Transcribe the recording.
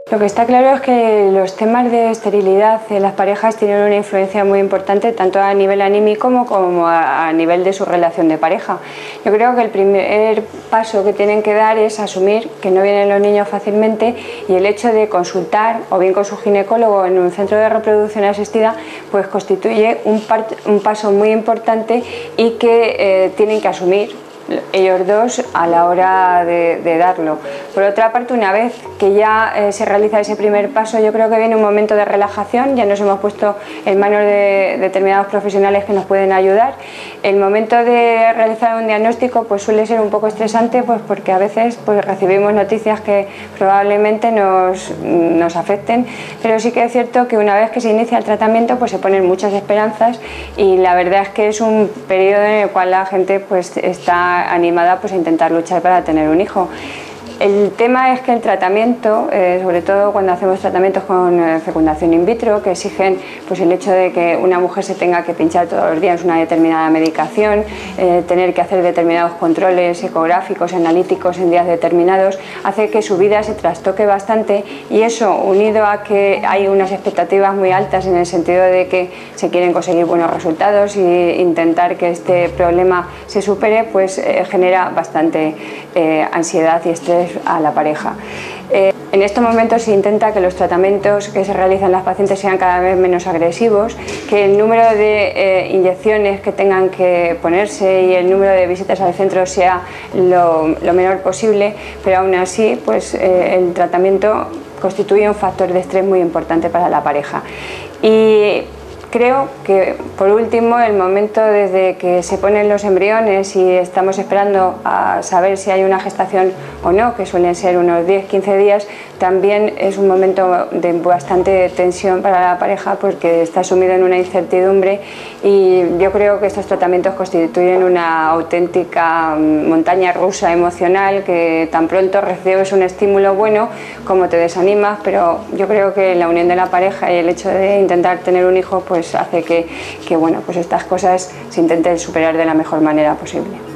Lo que está claro es que los temas de esterilidad en las parejas tienen una influencia muy importante tanto a nivel anímico como a nivel de su relación de pareja. Yo creo que el primer paso que tienen que dar es asumir que no vienen los niños fácilmente, y el hecho de consultar o bien con su ginecólogo en un centro de reproducción asistida pues constituye un paso muy importante y que tienen que asumir ellos dos a la hora de darlo. Por otra parte, una vez que ya se realiza ese primer paso, yo creo que viene un momento de relajación. Ya nos hemos puesto en manos de determinados profesionales que nos pueden ayudar. El momento de realizar un diagnóstico pues suele ser un poco estresante, pues porque a veces pues recibimos noticias que probablemente nos afecten, pero sí que es cierto que una vez que se inicia el tratamiento pues se ponen muchas esperanzas, y la verdad es que es un periodo en el cual la gente pues está animada pues a intentar luchar para tener un hijo. El tema es que el tratamiento, sobre todo cuando hacemos tratamientos con fecundación in vitro, que exigen pues el hecho de que una mujer se tenga que pinchar todos los días una determinada medicación, tener que hacer determinados controles ecográficos, analíticos en días determinados, hace que su vida se trastoque bastante, y eso, unido a que hay unas expectativas muy altas en el sentido de que se quieren conseguir buenos resultados e intentar que este problema se supere, pues genera bastante ansiedad y estrés a la pareja. En estos momentos se intenta que los tratamientos que se realizan en las pacientes sean cada vez menos agresivos, que el número de inyecciones que tengan que ponerse y el número de visitas al centro sea lo menor posible, pero aún así pues, el tratamiento constituye un factor de estrés muy importante para la pareja. Y creo que, por último, el momento desde que se ponen los embriones y estamos esperando a saber si hay una gestación o no, que suelen ser unos 10-15 días, también es un momento de bastante tensión para la pareja porque está sumido en una incertidumbre, y yo creo que estos tratamientos constituyen una auténtica montaña rusa emocional, que tan pronto recibes un estímulo bueno como te desanimas, pero yo creo que la unión de la pareja y el hecho de intentar tener un hijo pues hace que bueno, pues estas cosas se intenten superar de la mejor manera posible.